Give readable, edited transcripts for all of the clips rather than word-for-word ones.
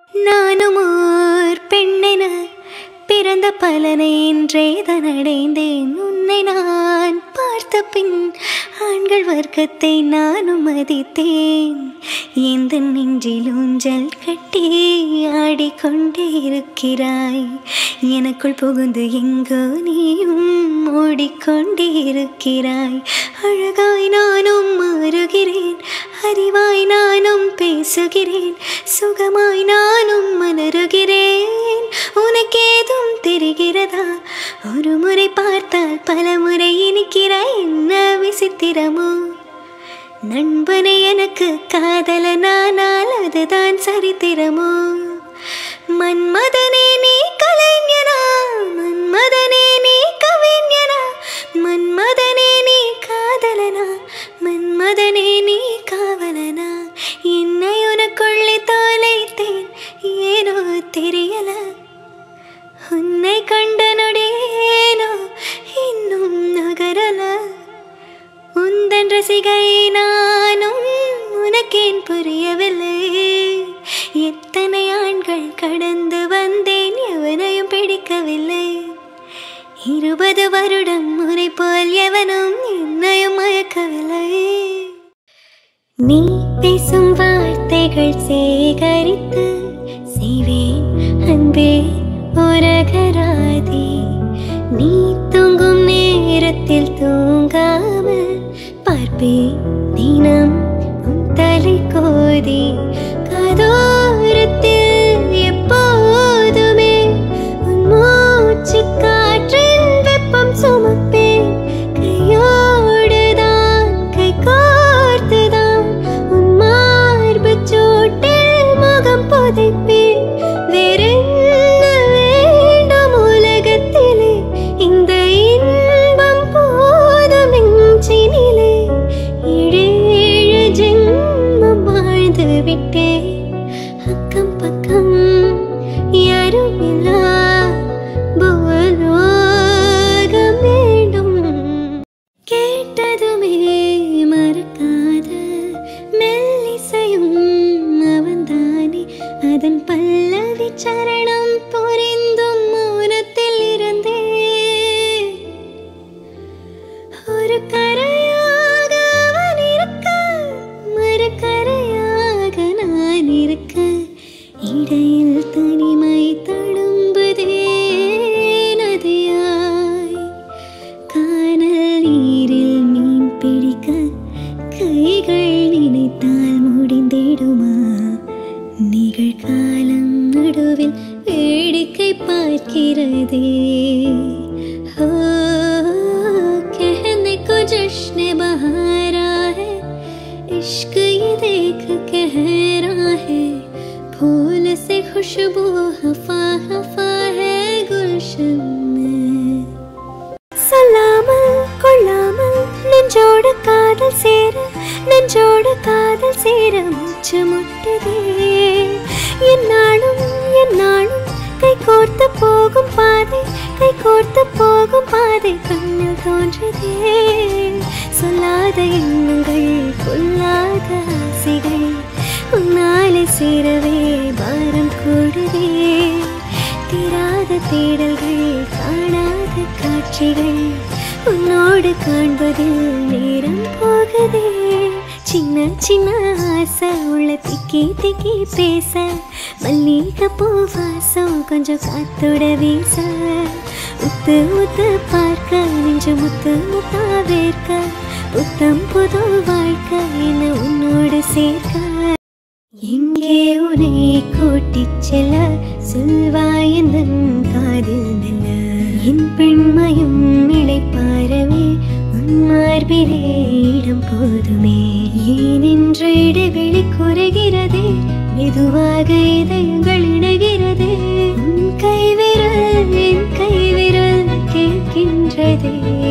நானும் ஓர் பெண்ணென பிறந்த பலனை இன்றேதான் அடைந்தேன். உன்னை நான் பார்த்த பின் ஆண்கள் வர்க்கத்தை நானும் மதித்தேன். எந்த நெஞ்சில் ஊஞ்சல் கட்டி ஆடிக்கொண்டே இருக்கிறாய். எனக்குள் புகுந்து எங்கோ நீயும் ஓடிக்கொண்டே இருக்கிறாய். அழகாய் நானும் மாறுகிறேன், அறிவாய் நானும் பேசுகிறேன், சுகமாய் நானும் மலருகிறேன். உனக்கேதும் தெரிகிறதா? ஒரு முறை பார்த்தால் பல முறை இனிக்கிறாய். என்ன விசித்திரமோ நண்பனே, எனக்கு காதலனானால் அதுதான் சரித்திரமோ? மன்மதனே நீ கலைஞனா, மன்மதனே நீ கவிஞனா, மன்மதனே நீ காதலனா, மன்மதனே நீ காவலனா? என்னை உனக்குள்ளே தொலைத்தேன், ஏனோ தெரியல. உன்னை கண்ட நொடியேனோ இன்னும் நகரல. உந்தன் ரசிகை நானும் உனக்கேன் புரியவில்லை. எத்தனை ஆண்கள் கடந்து வந்தேன், எவனையும் பிடிக்கவில்லை. 20 வருடம் முறை போல் எவனும் என்னையும் மயக்கவில்லை. நீ பேசும் வார்த்தைகள் சேகரித்து செய்வேன் அன்பே உரகராதி. நீ தூங்கும் நேரத்தில் தூங்காமல் பார்ப்பேன் தினம் உன் தலை கோதி. கதோரத்தில் எப்போதுமே உன் மூச்சு காற்றின் வெப்பம் சுமப்பேன். கையோடுதான் கை கோர்த்துதான் உன் மார்பு சோட்டில் முகம் புதைப்பேன். வேறென்ன வேண்டும் உலகத்திலே, இந்த இன்பம் போதும் நெஞ்சினிலே. 7 ஜென்மம் வாழ்ந்து விட்டேன், அக்கம் பக்கம் யாரும் இல்லா பூலோகம் வேண்டும். கேட்டதுமே மறக்காத மெல்லிசையும் அவன்தானே, அதன் பல்லவி சரணம் புரிந்தும் மௌனத்தில் இருந்தே. ஒரு கரையாக அவன் இருக்க, மறுகரையாக நான் இருக்க, இடையில் தனிமை தழும்புதே நதியாய். கானல் நீரில் மீன் பிடிக்க கைகள் நினைத்தால் முடிந்திடுமா? நிகழ்காலம் நடுவில் வேடிக்கை பார்க்கிறதே. हो कहने को जश्न बहारा है, इश्क ये देख कह रहा है. फूल से खुशबू हफा हफा है गुलशन में. சொல்லாமல் கொள்ளாமல் நெஞ்சோடு காதல் சேர, நெஞ்சோடு காதல் சேர மூச்சு முட்டுதே. என்னாலும் என்னாலும் கை கோர்த்து போகும் பாதை, கை கோர்த்து போகும் பாதை கண்ணில் தோன்றுதே. சொல்லாத எண்ணங்கள் கொள்ளாத ஆசைகள் உன்னாலே சேரவே பாரம் கூடுதே. தீராத தேடல்கள் காணாத காட்சிகள் உன்னோடு காண்பதில் நேரம் போகுதே. சின்ன சின்ன ஆசை உள்ள திக்கி திக்கி பேச, மல்லிகை பூ வாசம் கொஞ்சம் காத்தோட வீச. உத்து உத்து பார்க்க நெஞ்சு முத்து முத்தா வேர்க்க, புத்தம் புது வாழ்க்கை என்ன உன்னோடு சேர்க்க. எங்கே உன்னை கூட்டிச் செல்ல சொல்வாய் எந்தன் காதில் மெல்ல. என் பெண்மையும் இளைப்பாறவே உன் மார்பிலே இடம் போதுமே. ஏனென்று இடைவெளி குறைகிறதே, மெதுவாக இதயங்கள் இணைகிறதே. உன் கைவிரல் என் கைவிரல் கேட்கின்றதே.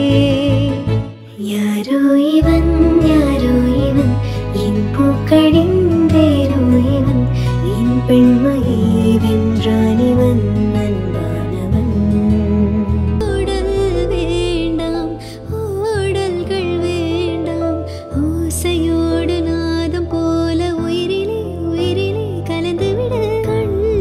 யாரோ இவன் யாரோ இவன், என் பூக்களின் வேரோ இவன். என் பெண்மையை வென்றான் இவன் அன்பானவன். ஓடல் வேண்டாம் ஓடல்கள் வேண்டாம், ஓசையோடு நாதம் போல உயிரிலே உயிரிலே கலந்துவிட. கண்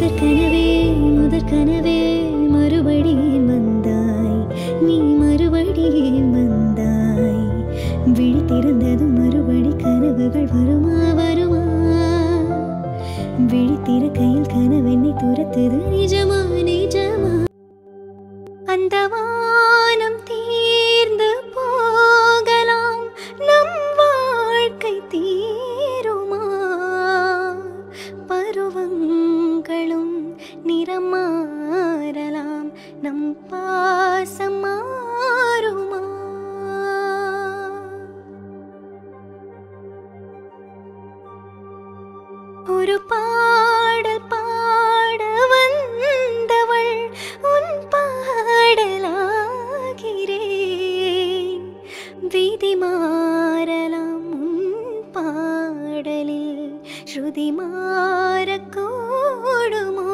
முதற் கனவே மறுபடியும் வந்தாய், நீ மறுபடியும் வந்தாய். விழித்திருந்ததும் மறுபடி கனவுகள் வருமா வருமா? விழித்திருக்கையில் கனவென்னை துரத்துது, நிஜமா நிஜமா? அந்த வானம் தீர்ந்து போகலாம், நம் வாழ்க்கை தீருமா? பருவங்களும் நிறம் மாறலாம், நம் பாசம் மாறுமா? ஒரு பாடல் பாட வந்தவள் உன் பாடலாகிறேன். விதி மாறலாம் உன் பாடலில், ஸ்ருதி மாறக்கூடுமோ?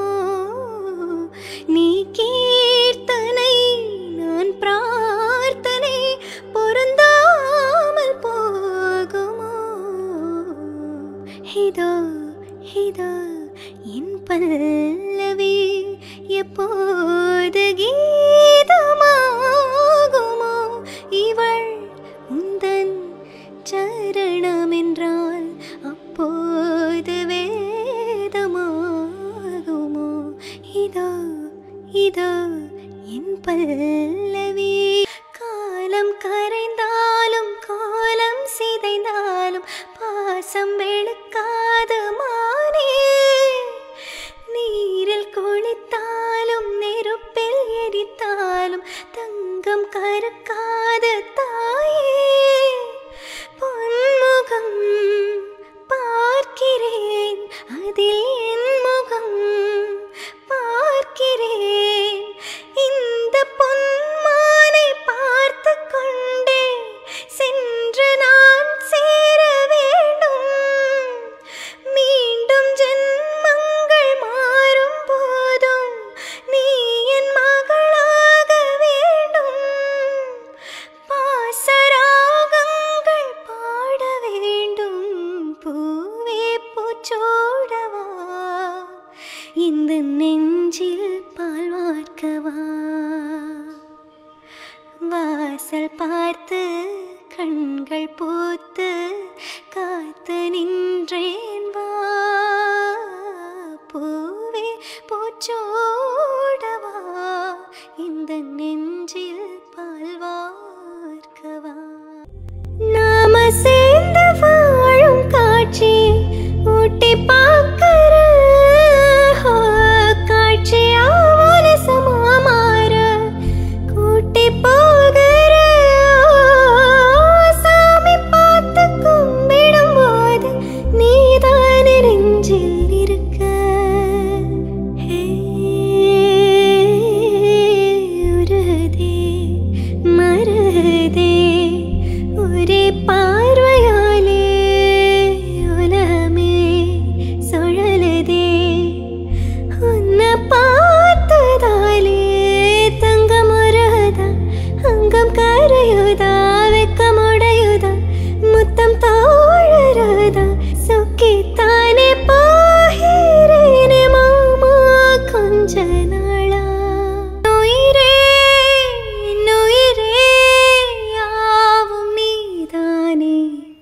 நீ கீர்த்தனை நான் பிரார்த்தனை, பொருந்தாமல் போகுமோ? இதோ இதோ என் பல்லவி எப்போது கீதமாகுமோ? இவள் உந்தன் சரணம் என்றால் அப்போது வேதமாகுமோ? இதோ இதோ என் பல்லவி. காலம் கரைந்தாலும் கோலம் சிதைந்தாலும் பாசம் வெளுக்காத மானே, நீரில் குளித்தாலும் நெருப்பில் எரித்தாலும் தங்கம் கருக்காத தாயே. பொன்முகம் பார்க்கிறேன், அதில் என் முகம் பார்க்கிறேன். இந்த பொன்மானை பார்த்து கொண்டே சென்று நான் சேர வேண்டும். மீண்டும் ஜென்மங்கள் மாறும் போதும் நீ என் மகளாக வேண்டும். பாசராகங்கள் பாட வேண்டும், பூவே பூச்சோடவா, இந்த நெஞ்சில் பால் வார்க்கவா? வாசல் பார்த்து கண்கள் பூத்து காத்து நின்றேன், வா பூவே பூச்சோடவா, இந்த நெஞ்சில் பால் வார்க்கவா? நாம சேர்ந்து வாழும் காட்சி ஊட்டி பார்க்கிற காட்சியா உலசமா மாற கூட்டி போகிற சாமி பார்த்து கும்பிடும் போது நீதான் நெஞ்சில் இருக்க. உருதே மருதே ஒரே பார்வையாலே உலகமே சுழலுதே. உன்னை பார்த்ததாலே தங்கம் உருகுதா, அங்கம் கரையுதா, வெக்கமுடையுதா, முத்தம் தோழருதா, சொக்கித்தானே போகிறேனே மாமா கொஞ்ச நாளா. உயிரே உயிரே யாவும் நீதானே,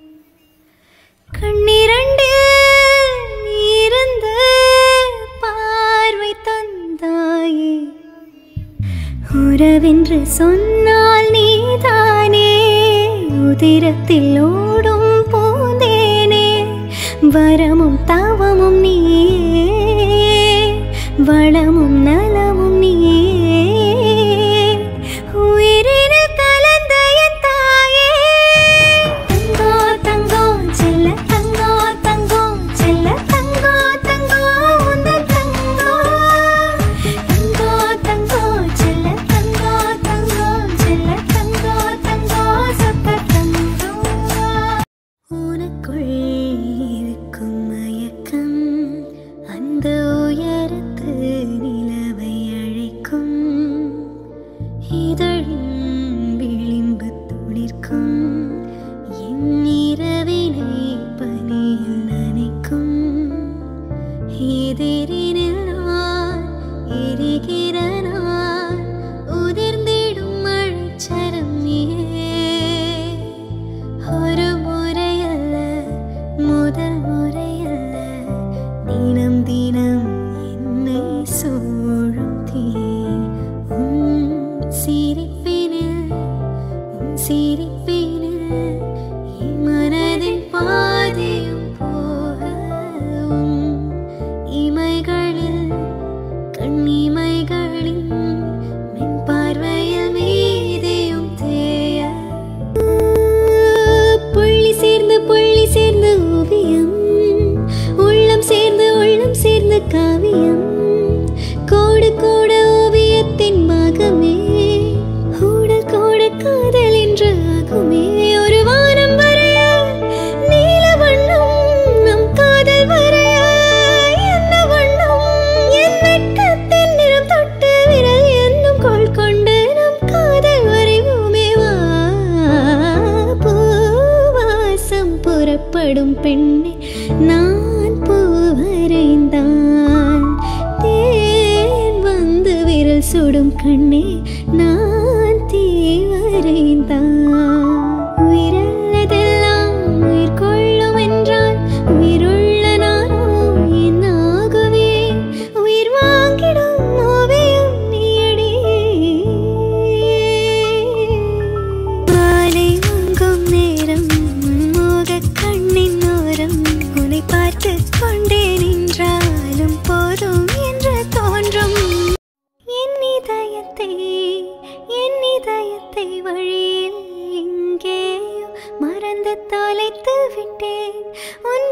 கண்ணிரண்டு இருந்து பார்வை தந்தாயே. உறவென்று சொன்னால் நீதானே, உதிரத்தில் ஓடும் பூந்தேனே. வரமும் தவமும் நீயே, வளமும் நலமும் நீயே. உயிரினில் கலந்த என் தாயே. தங்கோ தங்கோ செல்ல தங்கோ தங்கோ செல்ல தங்கோ தங்கோ உந்தன் தங்கோ. தங்கோ தங்கோ செல்ல தங்கோ தங்கோ செல்ல தங்கோ தங்கோ சொத்த தங்கோ. உனக்குள் இருக்கும் மயக்கம் அந்த உயரத்து நிலவை விரல் சுடும் கண்ணே நான் தீ வரைந்தான். உயிரல்லதெல்லாம் உயிர் கொள்ளும் என்றால் உயிருள்ள நானோ என்னாகுவே? உயிர் வாங்கிடும் ஓவியம் நீயடி. மாலை வாங்கும் நேரம் மோக கண்ணின் ஓரம் உன்னை பார்த்து கொண்டே நின்றாலும் போதும் என்று தோன்றும். என் இதயத்தை வழியில் எங்கேயோ மறந்து தொலைத்து விட்டேன். உன்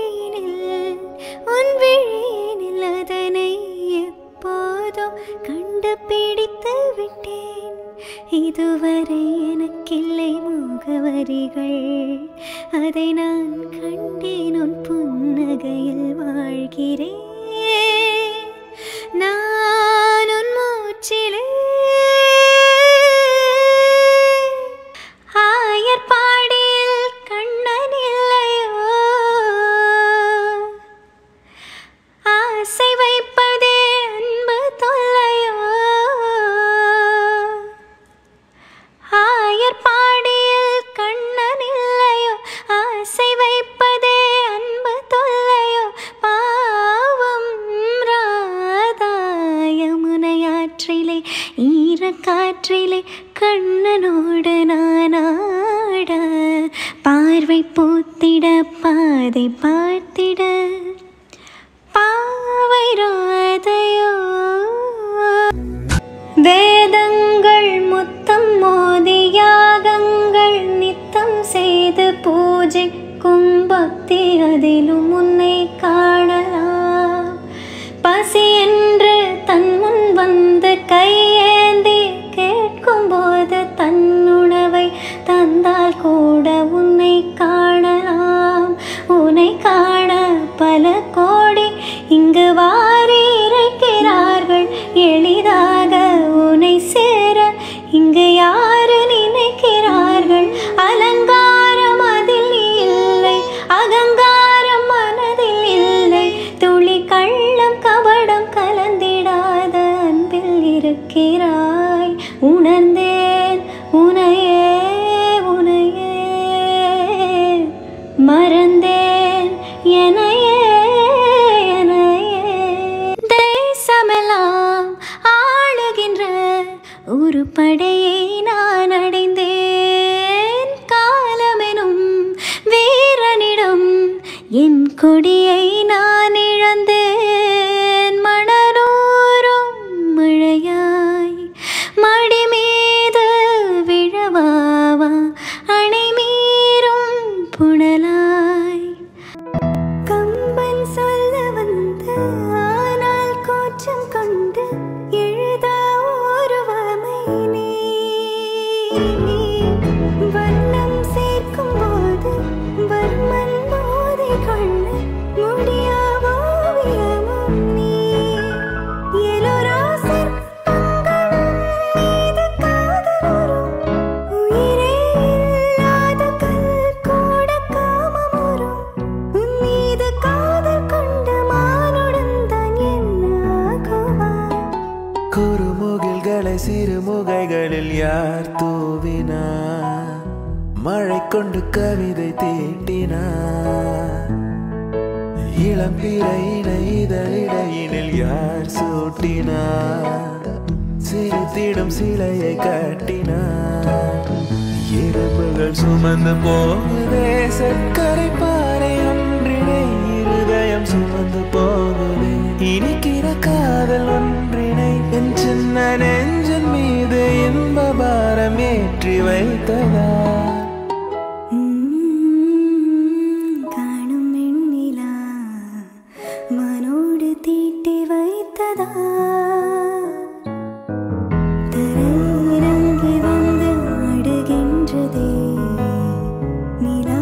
விழியினில் அதனை எப்போதோ கண்டுபிடித்து விட்டேன். இதுவரை எனக்கில்லை முகவரிகள், அதை நான் கண்டேன் உன் புன்னகையில் வாழ்கிறேன். நான் உன் மூச்சிலே ஆயர்பாடியில் கண்ணன் இல்லையோ? ஆசை வைப்பதே அன்பு தொல்லையோ? ஆயர்பாடியில் கண்ணன் இல்லையோ? ஆசை வைப்பதே அன்பு தொல்லையோ? பாவம் ராதாய முனையாற்றிலே ஈரக்காற்றிலே கண்ணனோடு நானாட, பார்வை பூத்திட பாதை பார்த்திட பாவை ராதையோ? வேதங்கள் முத்தம் மோதி யாகங்கள் நித்தம் செய்து பூஜைக்கும் பக்தி அதிலும் உன்னை காணலாம். பசி என்று தன் முன் வந்து கையேந்தி கேட்கும் போது தன் உணவை தந்தால் கூட உன்னை காணலாம். உன்னை காண பல கோடி இங்கு வாரி இறைக்கிறார்கள். எளிதாக உன்னை சேர இங்கு யாரு நினைக்கிறார்கள்? அலங்காரம் அதில் இல்லை, அகங்காரம் மனதில் இல்லை. துளி கள்ளம் கபடம் கலந்திடாத அன்பில் இருக்கிறாய். உணர்ந்தேன் உனையே மறந்தேன் எனையே. தேசமெல்லாம் ஆளுகின்ற ஒரு படையை நான் அடைந்தேன். காலமெனும் வீரனிடம் என் கொடியை நான் இழந்தேன். மணலூரும் மழையாய் மடி மீது விழவாவா அணை மீறும் புனலாய். கம்பன் சொல்ல வந்த ஆனால் கோச்சம் கொண்டு எழுத ஒருவமை நீ. வண்ணம் சேர்க்கும் போது வர்மன் போதை கொள்ள முடியா ஓவியமும் நீ. எலோராசர் பங்களும் மீது காதலுறும் உயிரே இல்லாத கல் கூட காமமுறும். உன் மீது காதல் கொண்ட மானுடன் தான் என்னாகுவான்? குறுமுகில்களை சிறுமுகைகளில் யார் தூவினார்? மழை கொண்டு கவிதை தீட்டினார். இளம்பிறையினை இதழிடையினில் யார் சூட்டினார்? சிரித்திடும் சிலையை கட்டினார். எறும்புகள் சுமந்து போகுதே சர்க்கரை பாறை ஒன்றினை இருதயம் சுமந்து போகுதே. இனிக்கிற காதல் ஒன்றினை என் சின்ன நெஞ்சின் மீது இன்ப பாரம் ஏற்றி வைத்ததா? காணும் எண்ணிலா மனோடு தீட்டி வைத்ததா? தரையிறங்கி வந்து அடுகின்றதே நிலா.